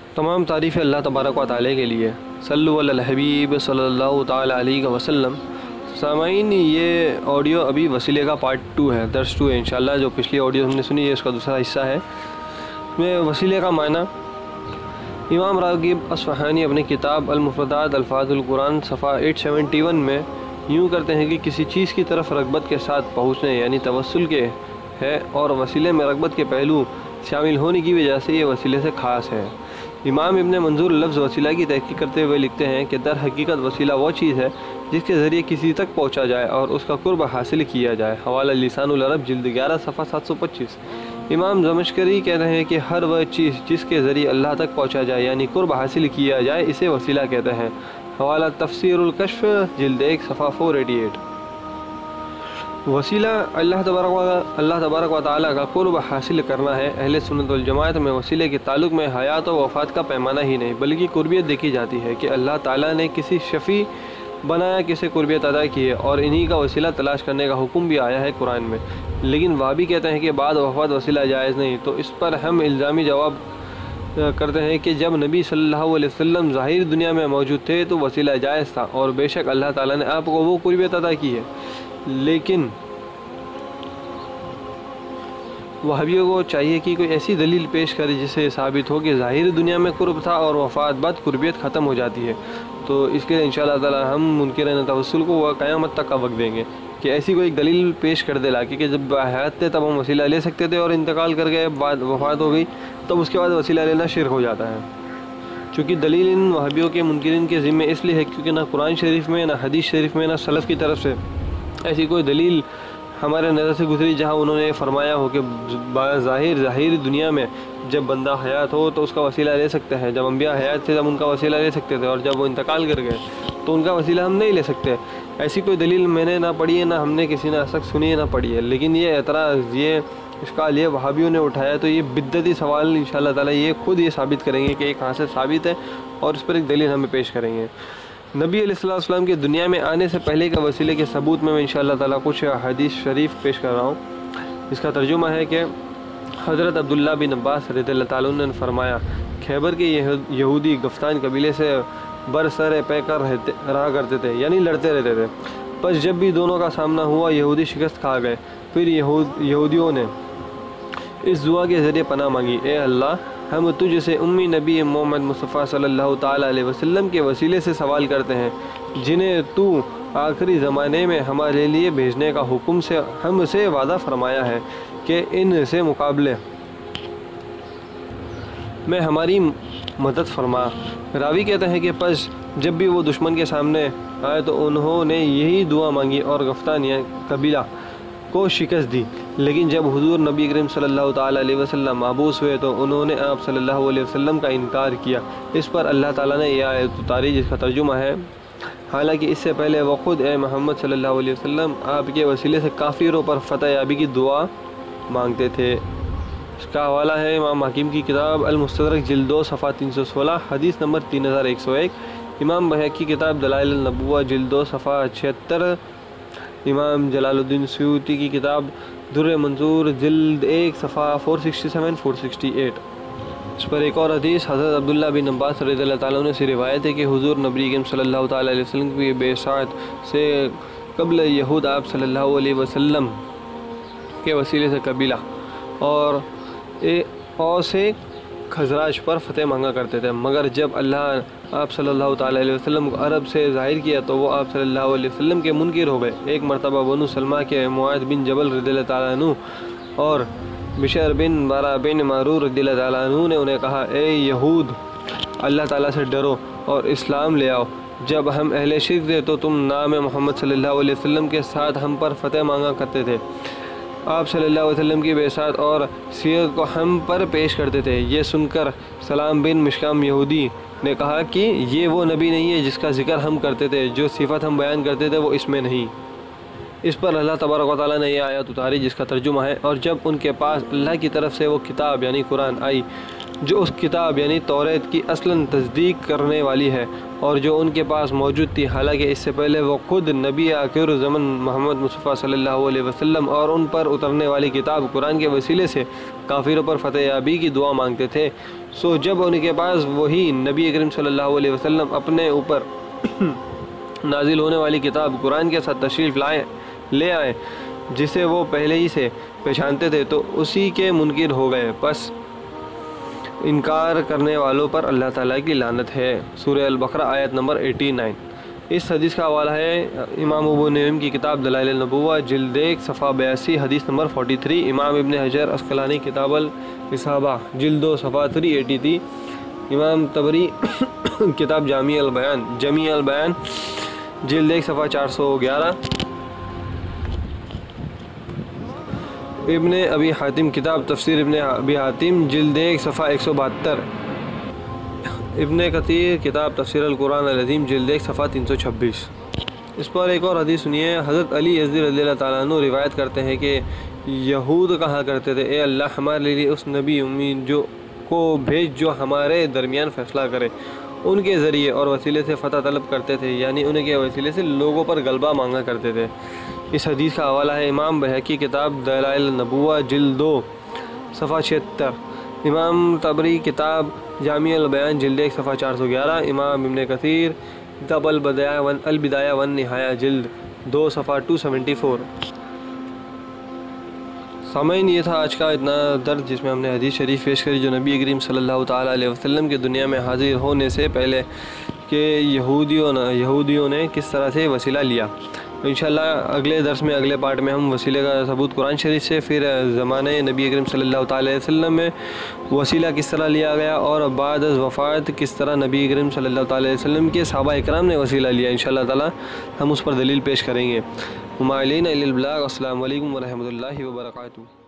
تمام تعریف اللہ تبارک و تعالی کے لیے۔ صلو علی الحبیب صلی اللہ تعالی علیہ وسلم۔ سامعین، یہ آڈیو ابھی وسیلے کا پارٹ 2 ہے، درس 2 ہے انشاءاللہ۔ جو پچھلی آڈیو ہم نے سنی ہے اس کا دوسرا حصہ ہے۔ میں وسیلے کا معنی امام راغب اصفہانی اپنی کتاب المفردات الفاظ القرآن صفحہ 871 میں یوں کرتے ہیں کہ کسی چیز کی طرف رغبت کے ساتھ پہنچنے یعنی توسل کے ہے، اور وسیلے میں رغبت کے پہلو شامل ہونے کی وجہ سے یہ وسیلے سے خاص ہے۔ امام ابن منظور لفظ وسیلہ کی تحقیق کرتے ہوئے لکھتے ہیں کہ در حقیقت وسیلہ وہ چیز ہے جس کے ذریعے کسی تک پہنچا جائے اور اس کا قرب حاصل کیا جائے۔ حوالہ لسان العرب جلد 11 صفحہ 725۔ امام زمخشری کہتے ہیں کہ ہر وہ چیز جس کے ذریعے اللہ تک پہنچا جائے یعنی قرب حاصل کیا جائے اسے وسیلہ کہتے ہیں۔ حوالہ تفسیر الکشف جلد 1 صفحہ 488۔ وسیلہ اللہ تبارک و تعالیٰ کا قرب حاصل کرنا ہے۔ اہل سنت والجماعت میں وسیلے کے تعلق میں حیات و وفات کا پیمانہ ہی نہیں بلکہ قربیت دیکھی جاتی ہے کہ اللہ تعالیٰ نے کسی شفیع بنایا، کسی قربیت ادا کی ہے، اور انہی کا وسیلہ تلاش کرنے کا حکم بھی آیا ہے قرآن میں۔ لیکن وہابی کہتے ہیں کہ بعد وفات وسیلہ جائز نہیں، تو اس پر ہم الزامی جواب کرتے ہیں کہ جب نبی صلی اللہ علیہ وسلم ظاہر دنیا میں موجود تھے تو وسیلہ جائز تھا، اور بے شک اللہ تعالیٰ نے آپ کو وہ قربیت عطا کی ہے۔ لیکن وہابیوں کو چاہیے کہ کوئی ایسی دلیل پیش کرے جس سے ثابت ہو کہ ظاہر دنیا میں قرب تھا اور وفات بعد قربیت ختم ہو جاتی ہے۔ تو اس کے لیے انشاءاللہ تعالی ہم منکرین توسل کو قیامت تک کا وقت دیں گے کہ ایسی کوئی دلیل پیش کر دے لاکے کہ جب حیات تھے تب ہم وسیلہ لے سکتے تھے اور انتقال کر گئے بعد وفات ہو گئی تب اس کے بعد وسیلہ لینا شرک ہو جاتا ہے۔ چونکہ دلیل ان وہابیوں کے منکرین کے ذمے اس لیے ہے کیونکہ نہ قرآن شریف میں، نہ حدیث شریف میں، نہ سلف کی طرف سے ایسی کوئی دلیل ہمارے نظر سے گزری جہاں انہوں نے فرمایا ہو کہ ظاہر دنیا میں جب بندہ حیات ہو تو اس کا وسیلہ لے سکتے ہیں، جب انبیاء حیات تھے تب ان کا وسیلہ لے سکتے تھے، اور جب وہ انتقال کر گئے تو ان کا وسیلہ ہم نہیں لے سکتے۔ ایسی کوئی دلیل میں نے نہ پڑھی ہے، نہ ہم نے کسی نے آج تک سنی ہے، نہ پڑھی ہے۔ لیکن یہ اعتراض، یہ اشکال یہ وہابیوں نے اٹھایا تو یہ بدعتی سوال انشاءاللہ تعالیٰ یہ خود یہ ثابت کریں گے کہ یہ کہاں سے ثابت ہے، اور اس پر ایک دلیل ہمیں پیش کریں گے۔ نبی علیہ السلام کے دنیا میں آنے سے پہلے کے وسیلے کے ثبوت میں انشاءاللہ تعالیٰ کچھ حدیث شریف پیش کر رہا ہوں۔ اس کا ترجمہ ہے کہ حضرت عبداللہ بن عباس رضی اللہ تعالیٰ عنہ نے فرمایا، خیبر کے یہودی غطفان قبیلے سے برسر پیکر رہا کرتے تھے یعنی لڑتے رہتے تھے۔ بس جب بھی دونوں کا سامنا ہوا یہودی شکست کھا گئے۔ پھر یہودیوں نے اس دعا کے ذریعے پناہ مانگی، اے اللہ، ہم تجھ سے امی نبی محمد مصطفیٰ صلی اللہ تعالیٰ علیہ وسلم کے وسیلے سے سوال کرتے ہیں جنہیں تو آخری زمانے میں ہمارے لیے بھیجنے کا حکم سے ہم سے وعدہ فرمایا ہے کہ ان سے مقابلے میں ہماری مدد فرما۔ راوی کہتے ہیں کہ پس جب بھی وہ دشمن کے سامنے آئے تو انہوں نے یہی دعا مانگی اور غطفان قبیلہ کو شکست دی۔ لیکن جب حضور نبی کریم صلی اللہ تعالیٰ علیہ وسلم مبعوث ہوئے تو انہوں نے آپ صلی اللہ علیہ وسلم کا انکار کیا۔ اس پر اللہ تعالیٰ نے یہ آیت اتاری جس کا ترجمہ ہے، حالانکہ اس سے پہلے وہ خود اے محمد صلی اللہ علیہ وسلم آپ کے وسیلے سے کافروں پر فتح یابی کی دعا مانگتے تھے۔ اس کا حوالہ ہے امام حاکم کی کتاب المستدرک جلد 2 صفحہ 316 حدیث نمبر 3101، امام بہقی کی کتاب دلائل النبوہ جلد 2 صفحہ 76، امام جلال الدین سیوطی کی کتاب در منظور جلد 1 صفحہ 467-468۔ اس پر ایک اور حدیث حضرت عبداللہ بن عباس رضی اللہ تعالیٰ عنہ سے روایت ہے کہ حضور نبی کریم صلی اللہ تعالیٰ علیہ وسلم کی بعثت سے قبل یہود آپ صلی اللہ علیہ وسلم کے وسیلے سے قبیلہ اور سے خزرج پر فتح مانگا کرتے تھے، مگر جب اللہ آپ صلی اللہ تعالیٰ علیہ وسلم کو عرب سے ظاہر کیا تو وہ آپ صلی اللہ علیہ وسلم کے منکر ہو گئے۔ ایک مرتبہ بنو سلمہ کے معاذ بن جبل رضی اللہ تعالیٰ عنہ اور بشر بن بارہ بن معرور رضی اللہ تعالیٰ عنہ نے انہیں کہا، اے یہود، اللہ تعالیٰ سے ڈرو اور اسلام لے آؤ۔ جب ہم اہل شرک تھے تو تم نام محمد صلی اللہ علیہ وسلم کے ساتھ ہم پر فتح مانگا کرتے تھے، آپ صلی اللہ علیہ وسلم کی بعثت اور سیرت کو ہم پر پیش کرتے تھے۔ یہ سن کر سلام بن مشکام یہودی نے کہا کہ یہ وہ نبی نہیں ہے جس کا ذکر ہم کرتے تھے، جو صفت ہم بیان کرتے تھے وہ اس میں نہیں۔ اس پر اللہ تبارک و تعالیٰ نے یہ آیت اتاری جس کا ترجمہ ہے، اور جب ان کے پاس اللہ کی طرف سے وہ کتاب یعنی قرآن آئی جو اس کتاب یعنی توریت کی اصلاً تصدیق کرنے والی ہے اور جو ان کے پاس موجود تھی، حالانکہ اس سے پہلے وہ خود نبی آخر زمن محمد مصطفیٰ صلی اللہ علیہ وسلم اور ان پر اترنے والی کتاب قرآن کے وسیلے سے کافروں پر فتح یابی کی دعا مانگتے تھے، سو جب ان کے پاس وہی نبی کریم صلی اللہ علیہ وسلم اپنے اوپر نازل ہونے والی کتاب قرآن کے ساتھ تشریف لے آئے جسے وہ پہلے ہی سے پہچانتے تھے تو اسی کے منکر ہو گئے، پس انکار کرنے والوں پر اللہ تعالیٰ کی لعنت ہے۔ سورہ البقرہ آیت نمبر 89۔ اس حدیث کا حوالہ ہے امام ابو نعیم کی کتاب دلائل النبوہ جلد 1 صفحہ 82 حدیث نمبر 43، امام ابن حجر عسقلانی کتاب الاصابہ جلد 2 صفحہ 383، امام طبری کتاب جامع البیان جلد 1 صفحہ 411، ابن ابی حاتم کتاب تفسیر ابن ابی حاتم جلد 1 صفحہ 172، ابن کثیر کتاب تفسیر القرآن العظیم جلد 1 صفحہ 326۔ اس پر ایک اور حدیث سنیے۔ حضرت علی یزدی رضی اللہ تعالیٰ عنہ روایت کرتے ہیں کہ یہود کہا کرتے تھے، اے اللہ ہمارے لیے اس نبی امید کو بھیج جو ہمارے درمیان فیصلہ کرے۔ ان کے ذریعے اور وسیلے سے فتح طلب کرتے تھے، یعنی ان کے وسیلے سے لوگوں پر غلبہ مانگا کرتے تھے۔ اس حدیث کا حوالہ ہے امام بحقی کتاب دلائل النبوہ جلد 2 صفحہ 76، امام طبری کتاب جامع البیان جلد 1 صفحہ 411، امام ابن کثیر کتاب البدایہ والنہایہ جلد 2 صفحہ 274۔ سامعین، یہ تھا آج کا اتنا درد جس میں ہم نے حدیث شریف پیش کری جو نبی کریم صلی اللہ تعالیٰ علیہ وسلم کے دنیا میں حاضر ہونے سے پہلے کہ یہودیوں نے کس طرح سے وسیلہ لیا۔ انشاءاللہ اگلے درس میں اگلے پارٹ میں ہم وسیلے کا ثبوت قرآن شریف سے، پھر زمانے نبی کریم صلی اللہ تعالیٰ علیہ وسلم میں وسیلہ کس طرح لیا گیا اور بعد از وفات کس طرح نبی کریم صلی اللہ تعالیٰ علیہ وسلم کے صحابہ اکرام نے وسیلہ لیا، انشاءاللہ تعالیٰ ہم اس پر دلیل پیش کریں گے۔ ممائلین الی البلاغ، السلام علیکم ورحمۃ اللہ وبرکاتہ۔